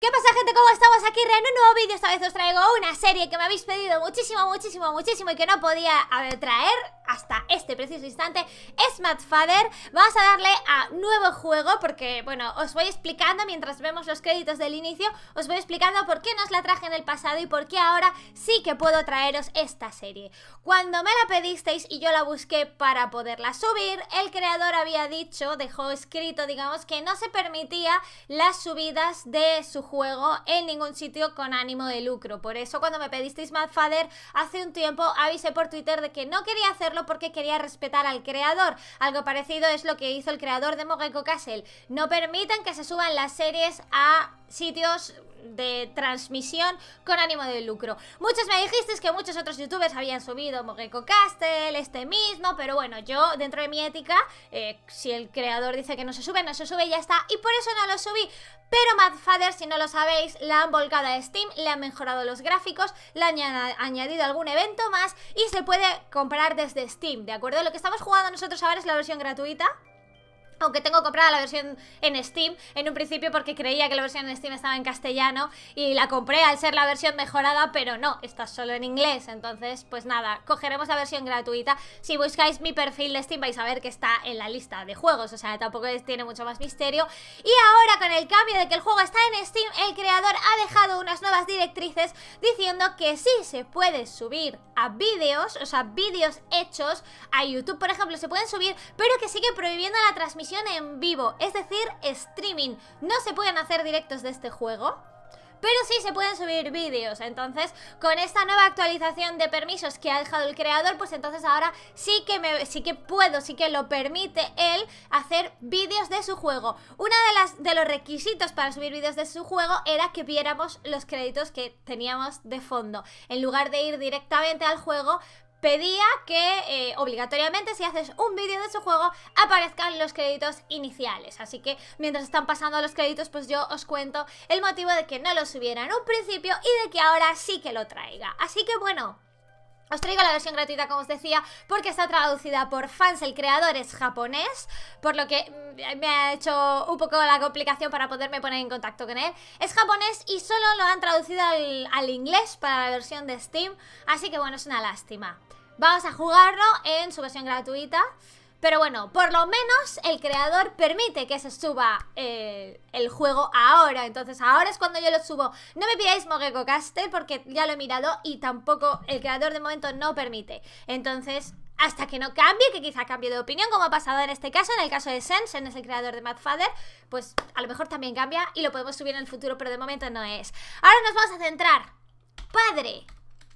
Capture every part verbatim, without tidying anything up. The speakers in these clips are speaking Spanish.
¿Qué pasa, gente? ¿Cómo estamos? Aquí en un nuevo vídeo. Esta vez os traigo una serie que me habéis pedido muchísimo, muchísimo, muchísimo y que no podía traer hasta este preciso instante. Es Mad Father. Vamos a darle a nuevo juego porque, bueno, os voy explicando mientras vemos los créditos del inicio. Os voy explicando por qué no os la traje en el pasado y por qué ahora sí que puedo traeros esta serie. Cuando me la pedisteis y yo la busqué para poderla subir, el creador había dicho, dejó escrito, digamos, que no se permitía las subidas de su juego en ningún sitio con ánimo de lucro. Por eso cuando me pedisteis Mad Father hace un tiempo avisé por Twitter de que no quería hacerlo porque quería respetar al creador. Algo parecido es lo que hizo el creador de Mogeko Castle. No permiten que se suban las series a sitios de transmisión con ánimo de lucro. Muchos me dijisteis que muchos otros youtubers habían subido Mogeko Castle, este mismo, pero bueno, yo dentro de mi ética, eh, si el creador dice que no se sube, no se sube y ya está, y por eso no lo subí. Pero Mad Father, si no lo sabéis, la han volcado a Steam, le han mejorado los gráficos, le han añadido algún evento más y se puede comprar desde Steam, ¿de acuerdo? Lo que estamos jugando nosotros ahora es la versión gratuita. Aunque tengo comprada la versión en Steam en un principio porque creía que la versión en Steam estaba en castellano y la compré al ser la versión mejorada, pero no, está solo en inglés. Entonces, pues nada, cogeremos la versión gratuita. Si buscáis mi perfil de Steam vais a ver que está en la lista de juegos, o sea, tampoco tiene mucho más misterio. Y ahora, con el cambio de que el juego está en Steam, el creador ha dejado unas nuevas directrices diciendo que sí se puede subir a vídeos, o sea, vídeos hechos a YouTube, por ejemplo, se pueden subir, pero que sigue prohibiendo la transmisión en vivo, es decir, streaming. No se pueden hacer directos de este juego, pero sí se pueden subir vídeos. Entonces, con esta nueva actualización de permisos que ha dejado el creador, pues entonces ahora sí que me, sí que puedo, sí que lo permite él hacer vídeos de su juego. Una de las de los requisitos para subir vídeos de su juego era que viéramos los créditos que teníamos de fondo. En lugar de ir directamente al juego, pedía que eh, obligatoriamente, si haces un vídeo de su juego, aparezcan los créditos iniciales. Así que mientras están pasando los créditos, pues yo os cuento el motivo de que no lo subiera en un principio y de que ahora sí que lo traiga. Así que bueno, os traigo la versión gratuita, como os decía, porque está traducida por fans. El creador es japonés, por lo que me ha hecho un poco la complicación para poderme poner en contacto con él. Es japonés y solo lo han traducido al, al inglés para la versión de Steam, así que bueno, es una lástima. Vamos a jugarlo en su versión gratuita. Pero bueno, por lo menos el creador permite que se suba eh, el juego ahora. Entonces ahora es cuando yo lo subo. No me pidáis Mogeko Castle porque ya lo he mirado y tampoco el creador de momento no permite. Entonces, hasta que no cambie, que quizá cambie de opinión, como ha pasado en este caso, en el caso de Sen, Sen es el creador de Mad Father, pues a lo mejor también cambia y lo podemos subir en el futuro, pero de momento no es. Ahora nos vamos a centrar. Padre.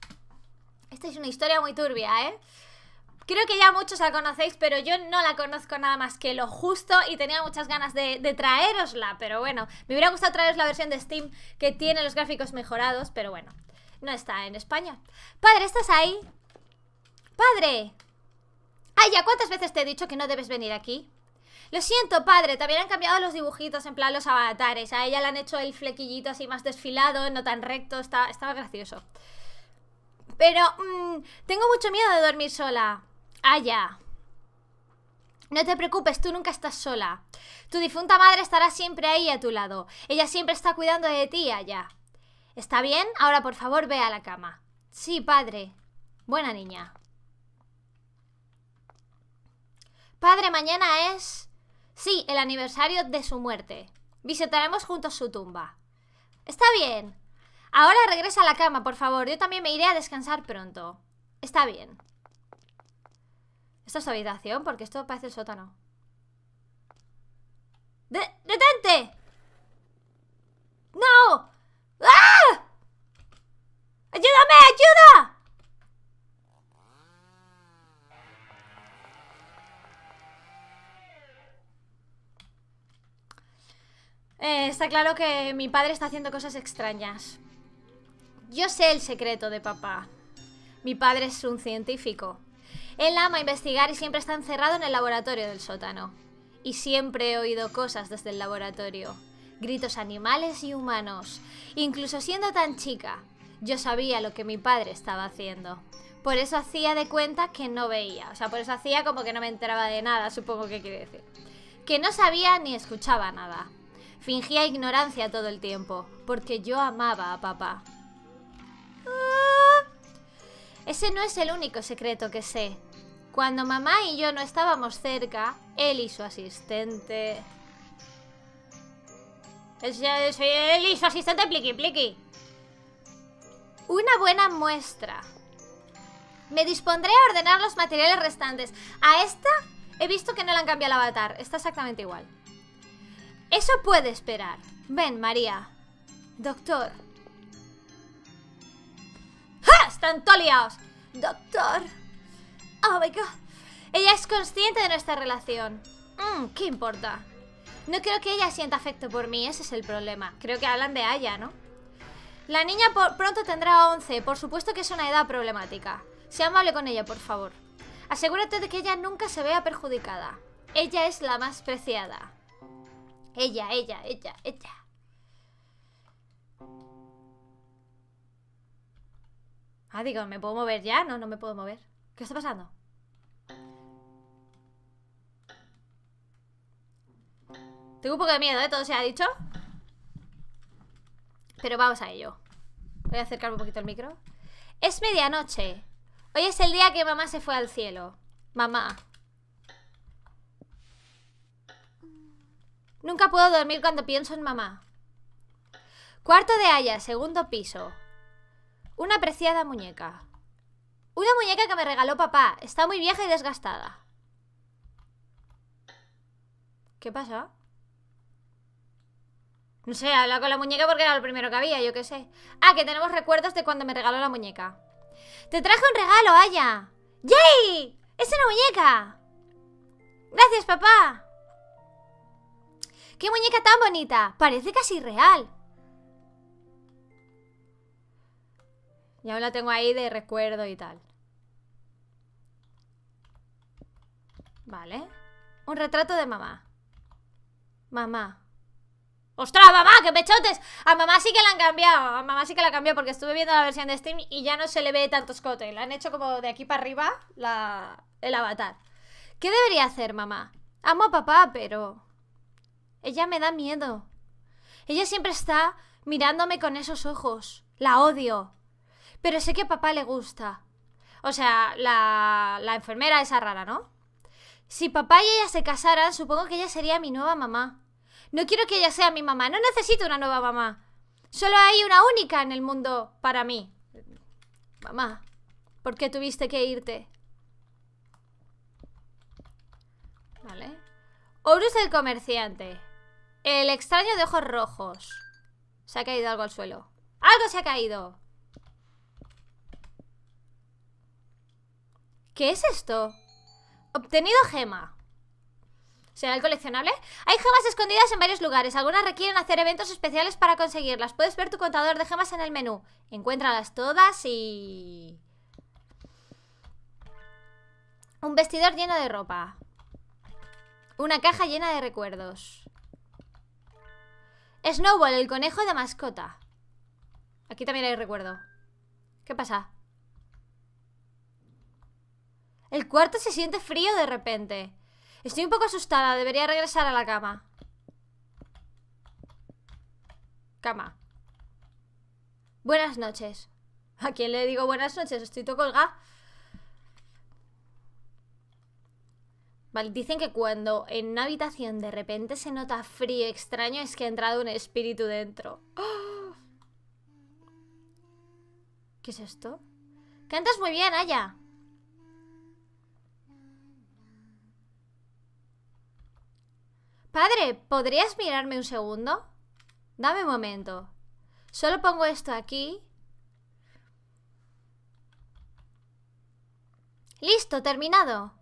Esta es una historia muy turbia, ¿eh? Creo que ya muchos la conocéis, pero yo no la conozco nada más que lo justo y tenía muchas ganas de, de traerosla, pero bueno, me hubiera gustado traeros la versión de Steam que tiene los gráficos mejorados, pero bueno, no está en España. Padre, ¿estás ahí? ¡Padre! Ay, ¿ya cuántas veces te he dicho que no debes venir aquí? Lo siento, padre, también han cambiado los dibujitos, en plan los avatares. A ella le han hecho el flequillito así más desfilado, no tan recto, está, está gracioso. Pero, mmm, tengo mucho miedo de dormir sola. Ah, ya. No te preocupes, tú nunca estás sola. Tu difunta madre estará siempre ahí a tu lado. Ella siempre está cuidando de ti allá. ¿Está bien? Ahora, por favor, ve a la cama. Sí, padre. Buena niña. Padre, mañana es... Sí, el aniversario de su muerte. Visitaremos juntos su tumba. Está bien. Ahora regresa a la cama, por favor. Yo también me iré a descansar pronto. Está bien. ¿Esta es tu habitación? Porque esto parece el sótano. ¡De ¡Detente! ¡No! ¡Ah! ¡Ayúdame! ¡Ayuda! Eh, está claro que mi padre está haciendo cosas extrañas. Yo sé el secreto de papá. Mi padre es un científico. Él ama investigar y siempre está encerrado en el laboratorio del sótano. Y siempre he oído cosas desde el laboratorio. Gritos animales y humanos. Incluso siendo tan chica, yo sabía lo que mi padre estaba haciendo. Por eso hacía de cuenta que no veía. O sea, por eso hacía como que no me enteraba de nada, supongo que quiere decir. Que no sabía ni escuchaba nada. Fingía ignorancia todo el tiempo, porque yo amaba a papá. Ah, ese no es el único secreto que sé. Cuando mamá y yo no estábamos cerca, él y su asistente... Él y su asistente pliqui pliqui. Una buena muestra. Me dispondré a ordenar los materiales restantes. A esta he visto que no le han cambiado el avatar. Está exactamente igual. Eso puede esperar. Ven, María. Doctor. ¡Ja! Están todos liados. Doctor. Oh my god. Ella es consciente de nuestra relación. Mm, ¿qué importa? No creo que ella sienta afecto por mí, ese es el problema. Creo que hablan de Aya, ¿no? La niña por pronto tendrá once. Por supuesto que es una edad problemática. Sea amable con ella, por favor. Asegúrate de que ella nunca se vea perjudicada. Ella es la más preciada. Ella, ella, ella, ella. Ah, digo, ¿me puedo mover ya? No, no me puedo mover. ¿Qué está pasando? Tengo un poco de miedo, ¿eh? Todo se ha dicho. Pero vamos a ello. Voy a acercar un poquito el micro. Es medianoche. Hoy es el día que mamá se fue al cielo. Mamá. Nunca puedo dormir cuando pienso en mamá. Cuarto de Aya, segundo piso. Una apreciada muñeca. Una muñeca que me regaló papá. Está muy vieja y desgastada. ¿Qué pasa? No sé, habla con la muñeca porque era lo primero que había, yo qué sé. Ah, que tenemos recuerdos de cuando me regaló la muñeca. ¡Te traje un regalo, Aya! ¡Yay! ¡Es una muñeca! ¡Gracias, papá! ¡Qué muñeca tan bonita! Parece casi real. Ya la tengo ahí de recuerdo y tal. Vale. Un retrato de mamá. Mamá. ¡Ostras, mamá! ¡Qué pechotes! A mamá sí que la han cambiado. A mamá sí que la han cambiado porque estuve viendo la versión de Steam y ya no se le ve tanto escote. La han hecho como de aquí para arriba la, el avatar. ¿Qué debería hacer, mamá? Amo a papá, pero... ella me da miedo. Ella siempre está mirándome con esos ojos. La odio. Pero sé que a papá le gusta. O sea, la, la enfermera esa rara, ¿no? Si papá y ella se casaran, supongo que ella sería mi nueva mamá. No quiero que ella sea mi mamá. No necesito una nueva mamá. Solo hay una única en el mundo para mí. Mamá, ¿por qué tuviste que irte? Vale. Horus el comerciante. El extraño de ojos rojos. Se ha caído algo al suelo. ¡Algo se ha caído! ¿Qué es esto? Obtenido gema. ¿Será el coleccionable? Hay gemas escondidas en varios lugares. Algunas requieren hacer eventos especiales para conseguirlas. Puedes ver tu contador de gemas en el menú. Encuéntralas todas y... un vestidor lleno de ropa. Una caja llena de recuerdos. Snowball, el conejo de mascota. Aquí también hay recuerdo. ¿Qué pasa? El cuarto se siente frío de repente. Estoy un poco asustada, debería regresar a la cama. Cama. Buenas noches. ¿A quién le digo buenas noches? Estoy todo colgada. Vale, dicen que cuando en una habitación de repente se nota frío extraño es que ha entrado un espíritu dentro. ¡Oh! ¿Qué es esto? Cantas muy bien, Aya. Padre, ¿podrías mirarme un segundo? Dame un momento. Solo pongo esto aquí. Listo, terminado.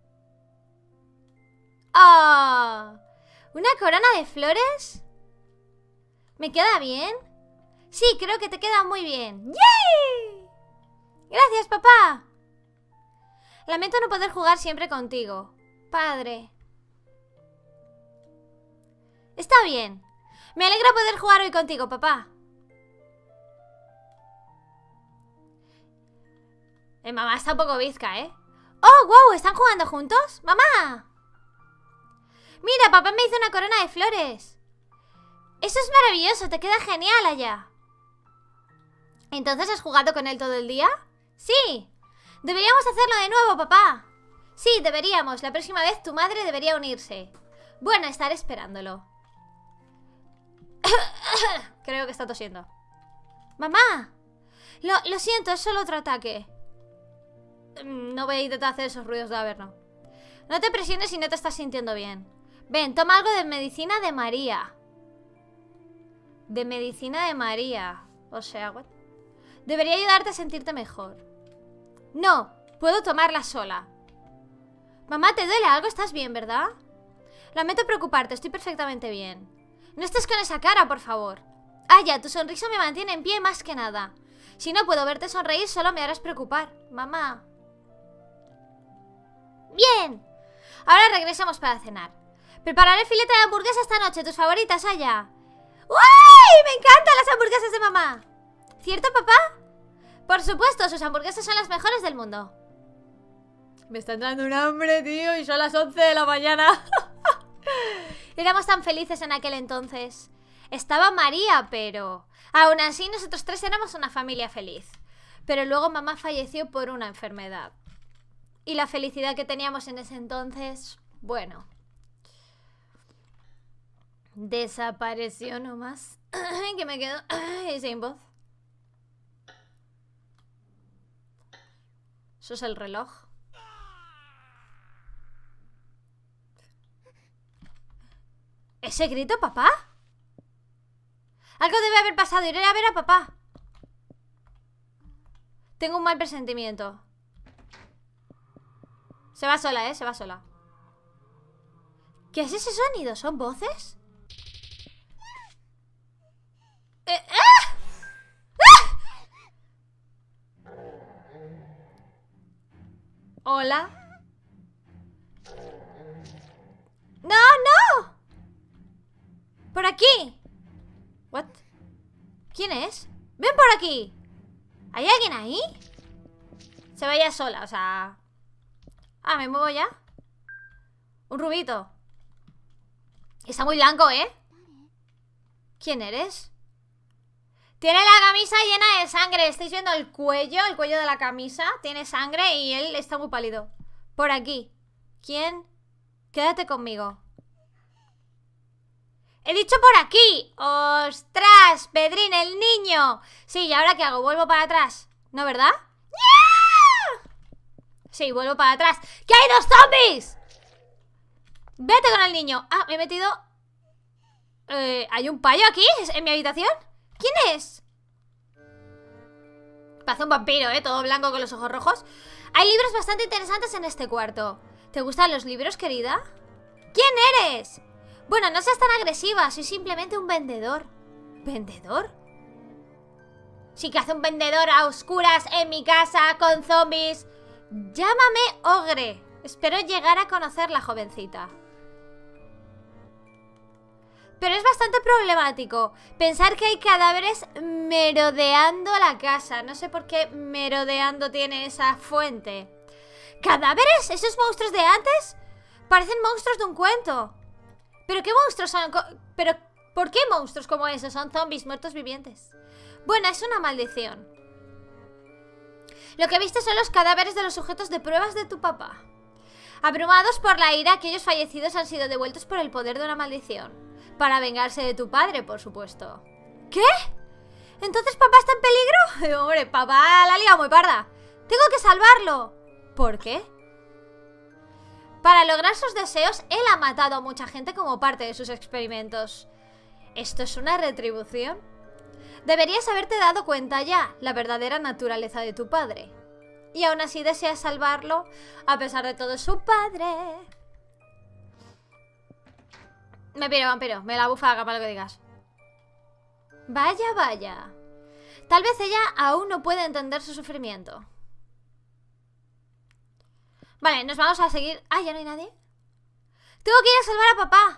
¡Ah! ¿Una corona de flores? ¿Me queda bien? Sí, creo que te queda muy bien. ¡Yay! Gracias, papá. Lamento no poder jugar siempre contigo. Padre. Está bien. Me alegra poder jugar hoy contigo, papá. Eh, mamá está un poco bizca, ¿eh? ¡Oh, wow! ¿Están jugando juntos? ¡Mamá! Mira, papá me hizo una corona de flores. Eso es maravilloso, te queda genial allá. ¿Entonces has jugado con él todo el día? Sí. Deberíamos hacerlo de nuevo, papá. Sí, deberíamos. La próxima vez tu madre debería unirse. Bueno, estaré esperándolo. Creo que está tosiendo. ¡Mamá! Lo, lo siento, es solo otro ataque. No voy a intentar hacer esos ruidos de averno. No te presiones si no te estás sintiendo bien. Ven, toma algo de medicina de María. De medicina de María. O sea, what? Debería ayudarte a sentirte mejor. No, puedo tomarla sola. Mamá, ¿te duele algo? ¿Estás bien, verdad? Lamento preocuparte, estoy perfectamente bien. No estés con esa cara, por favor. Ah, ya, tu sonrisa me mantiene en pie más que nada. Si no puedo verte sonreír, solo me harás preocupar. Mamá. Bien. Ahora regresamos para cenar. Prepararé filete de hamburguesa esta noche, tus favoritas, Aya. ¡Uy! ¡Me encantan las hamburguesas de mamá! ¿Cierto, papá? Por supuesto, sus hamburguesas son las mejores del mundo. Me está entrando un hambre, tío, y son las once de la mañana. Éramos tan felices en aquel entonces. Estaba María, pero... Aún así, nosotros tres éramos una familia feliz. Pero luego mamá falleció por una enfermedad. Y la felicidad que teníamos en ese entonces... Bueno... Desapareció nomás. Que me quedo sin voz. Eso es el reloj. ¿Ese grito, papá? Algo debe haber pasado. Iré a ver a papá. Tengo un mal presentimiento. Se va sola, ¿eh? Se va sola. ¿Qué es ese sonido? ¿Son voces? Eh, ¡ah! ¡Ah! Hola. ¡No, no! ¡Por aquí! ¿What? ¿Quién es? ¡Ven por aquí! ¿Hay alguien ahí? Se vaya sola, o sea... Ah, ¿me muevo ya? Un rubito. Está muy blanco, ¿eh? ¿Quién eres? Tiene la camisa llena de sangre. ¿Estáis viendo el cuello? El cuello de la camisa. Tiene sangre y él está muy pálido. Por aquí. ¿Quién? Quédate conmigo. ¡He dicho por aquí! ¡Ostras! ¡Pedrín, el niño! Sí, ¿y ahora qué hago? ¿Vuelvo para atrás? ¿No, verdad? ¡Yeah! Sí, vuelvo para atrás. ¡Que hay dos zombies! Vete con el niño. Ah, me he metido... Eh, ¿hay un payo aquí? ¿En mi habitación? ¿Quién es? Parece un vampiro, ¿eh? Todo blanco con los ojos rojos. Hay libros bastante interesantes en este cuarto. ¿Te gustan los libros, querida? ¿Quién eres? Bueno, no seas tan agresiva. Soy simplemente un vendedor. ¿Vendedor? Sí, que hace un vendedor a oscuras en mi casa con zombies. Llámame Ogre. Espero llegar a conocer la jovencita. Pero es bastante problemático pensar que hay cadáveres merodeando la casa. No sé por qué merodeando tiene esa fuente. ¿Cadáveres? ¿Esos monstruos de antes? Parecen monstruos de un cuento. ¿Pero qué monstruos son? ¿Pero por qué monstruos como esos? Son zombies muertos vivientes. Bueno, es una maldición. Lo que viste son los cadáveres de los sujetos de pruebas de tu papá. Abrumados por la ira, aquellos fallecidos han sido devueltos por el poder de una maldición. Para vengarse de tu padre, por supuesto. ¿Qué? ¿Entonces papá está en peligro? Hombre, papá la liga muy parda. Tengo que salvarlo. ¿Por qué? Para lograr sus deseos, él ha matado a mucha gente como parte de sus experimentos. ¿Esto es una retribución? Deberías haberte dado cuenta ya la verdadera naturaleza de tu padre. Y aún así deseas salvarlo, a pesar de todo su padre. Me piro, vampiro, me la bufa para lo que digas. Vaya, vaya. Tal vez ella aún no puede entender su sufrimiento. Vale, nos vamos a seguir. Ah, ¿ya no hay nadie? Tengo que ir a salvar a papá.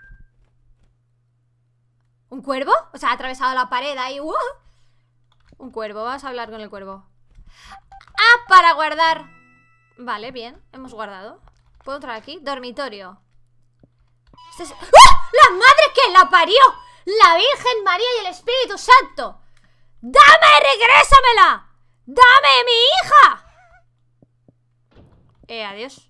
¿Un cuervo? O sea, ha atravesado la pared ahí. ¡Uh! Un cuervo, vamos a hablar con el cuervo. Ah, para guardar. Vale, bien, hemos guardado. ¿Puedo entrar aquí? Dormitorio. Este es... ¡Oh! ¡La madre que la parió! La Virgen María y el Espíritu Santo. ¡Dame, regrésamela! ¡Dame mi hija! Eh, adiós.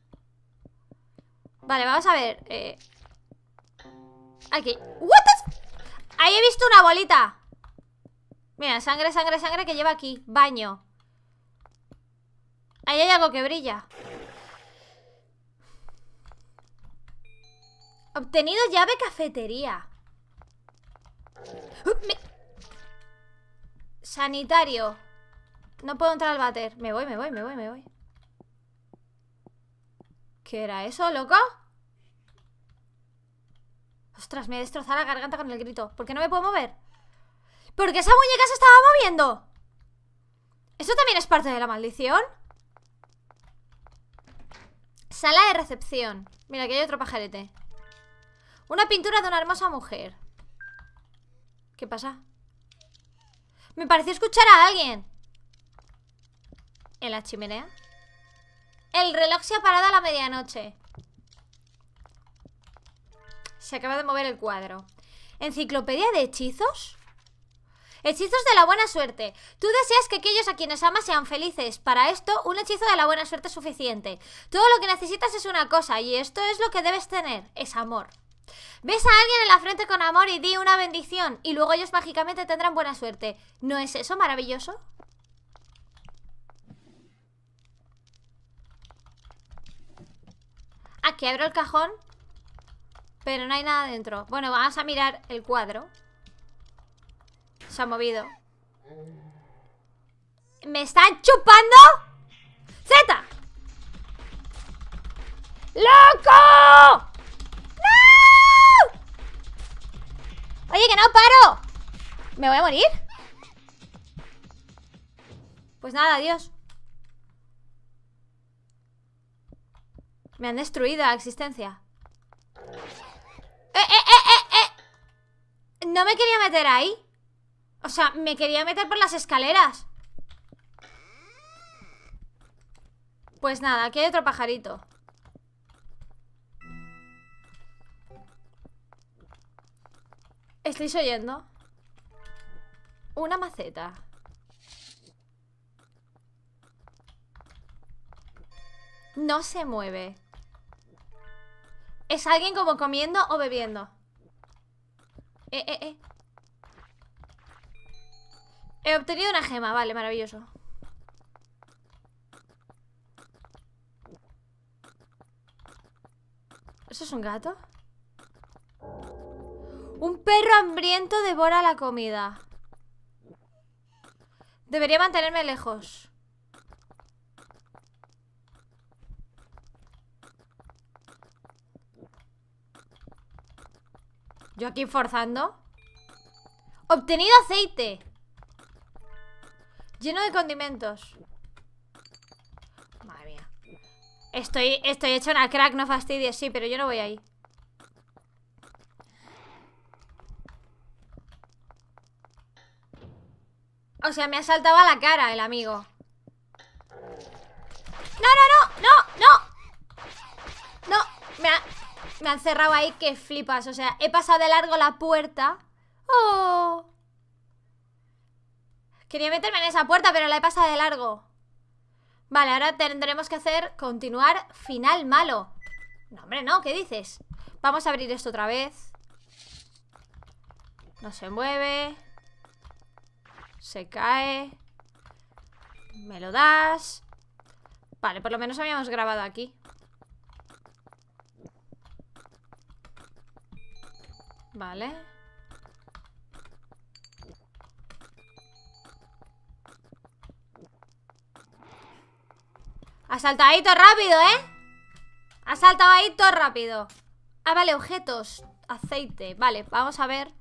Vale, vamos a ver. Eh... Aquí. ¿What the f... Ahí he visto una bolita. Mira, sangre, sangre, sangre que lleva aquí. Baño. Ahí hay algo que brilla. Obtenido llave cafetería. Uh, me... Sanitario. No puedo entrar al váter. Me voy, me voy, me voy, me voy. ¿Qué era eso, loco? Ostras, me he destrozado la garganta con el grito. ¿Por qué no me puedo mover? Porque esa muñeca se estaba moviendo. ¿Eso también es parte de la maldición? Sala de recepción. Mira, aquí hay otro pajarete. Una pintura de una hermosa mujer. ¿Qué pasa? Me pareció escuchar a alguien. ¿En la chimenea? El reloj se ha parado a la medianoche. Se acaba de mover el cuadro. ¿Enciclopedia de hechizos? Hechizos de la buena suerte. Tú deseas que aquellos a quienes amas sean felices. Para esto, un hechizo de la buena suerte es suficiente. Todo lo que necesitas es una cosa, y esto es lo que debes tener. Es amor. Ves a alguien en la frente con amor y di una bendición, y luego ellos mágicamente tendrán buena suerte. ¿No es eso maravilloso? Aquí abro el cajón, pero no hay nada dentro. Bueno, vamos a mirar el cuadro. Se ha movido. ¿Me están chupando? ¡Zeta! ¡Loco! ¡No! Oye, que no paro. ¿Me voy a morir? Pues nada, adiós. Me han destruido la existencia. ¡Eh, eh, eh, eh, eh! No me quería meter ahí. O sea, me quería meter por las escaleras. Pues nada, aquí hay otro pajarito. ¿Estáis oyendo? Una maceta. No se mueve. Es alguien como comiendo o bebiendo. Eh, eh, eh. He obtenido una gema, vale, maravilloso. ¿Eso es un gato? Un perro hambriento devora la comida. Debería mantenerme lejos. Yo aquí forzando. Obtenido aceite. Lleno de condimentos. Madre mía. Estoy, estoy hecho una crack, no fastidies. Sí, pero yo no voy ahí. O sea, me ha saltado a la cara el amigo. No, no, no, no, no. No, me ha, me han cerrado ahí, que flipas. O sea, he pasado de largo la puerta. Oh. Quería meterme en esa puerta, pero la he pasado de largo. Vale, ahora tendremos que hacer continuar final malo. No, hombre, no, ¿qué dices? Vamos a abrir esto otra vez. No se mueve. Se cae. Me lo das. Vale, por lo menos habíamos grabado aquí. Vale. Ha saltado ahí todo rápido, ¿eh? Ha saltado ahí todo rápido. Ah, vale, objetos. Aceite, vale, vamos a ver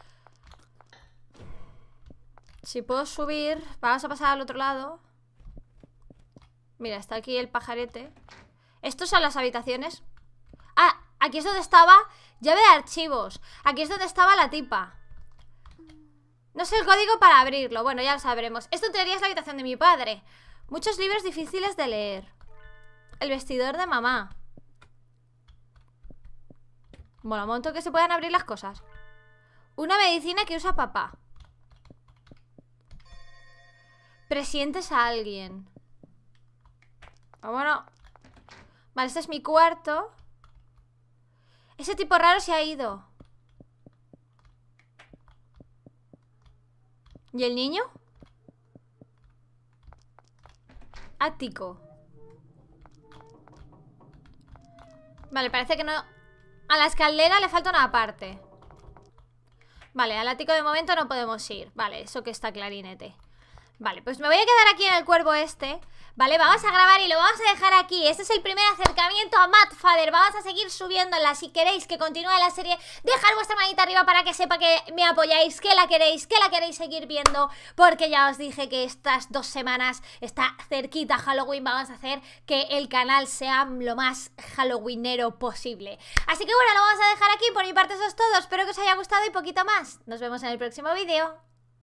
si puedo subir. Vamos a pasar al otro lado. Mira, está aquí el pajarete. Estos son las habitaciones. Ah, aquí es donde estaba. Llave de archivos. Aquí es donde estaba la tipa. No sé el código para abrirlo. Bueno, ya lo sabremos. Esto en teoría es la habitación de mi padre. Muchos libros difíciles de leer. El vestidor de mamá. Bueno, un montón que se puedan abrir las cosas. Una medicina que usa papá. Presientes a alguien. Oh, bueno. Vale, este es mi cuarto. Ese tipo raro se ha ido. ¿Y el niño? Ático. Vale, parece que no... A la escalera le falta una parte. Vale, al ático de momento no podemos ir. Vale, eso que está clarinete. Vale, pues me voy a quedar aquí en el cuervo este. Vale, vamos a grabar y lo vamos a dejar aquí. Este es el primer acercamiento a Mad Father. Vamos a seguir subiéndola. Si queréis que continúe la serie, dejad vuestra manita arriba para que sepa que me apoyáis, que la queréis, que la queréis seguir viendo. Porque ya os dije que estas dos semanas está cerquita Halloween. Vamos a hacer que el canal sea lo más halloweenero posible. Así que bueno, lo vamos a dejar aquí. Por mi parte eso es todo. Espero que os haya gustado y poquito más. Nos vemos en el próximo vídeo.